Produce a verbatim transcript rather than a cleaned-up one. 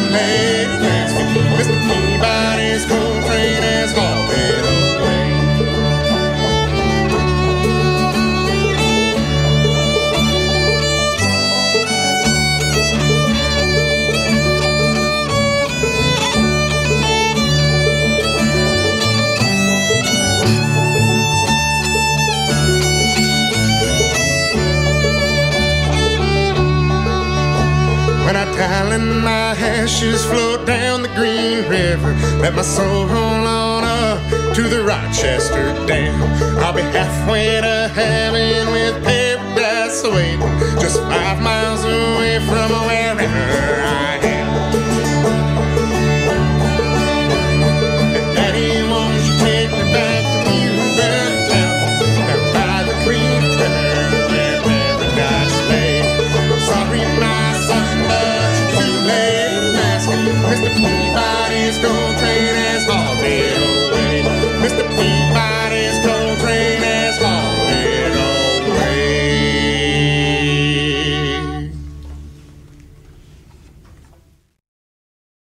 lady dance. Mister Peabody's coal train has fallen away. When I talent my ashes float down the Green River, let my soul roll on up to the Rochester Dam. I'll be halfway to heaven with paradise waiting, just five miles away from wherever